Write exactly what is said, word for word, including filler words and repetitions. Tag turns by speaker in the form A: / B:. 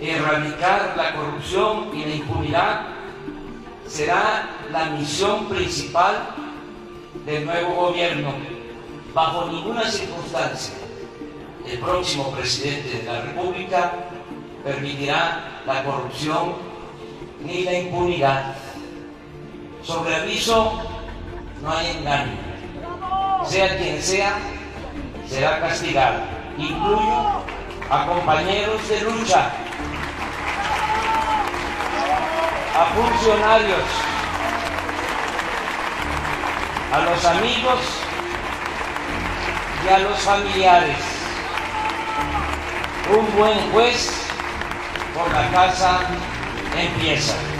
A: erradicar la corrupción y la impunidad será la misión principal del nuevo gobierno. Bajo ninguna circunstancia el próximo presidente de la República permitirá la corrupción ni la impunidad. Sobre aviso no hay engaño. Sea quien sea, será castigado. Incluyo a compañeros de lucha, a funcionarios, a los amigos y a los familiares. Un buen juez por la casa empieza.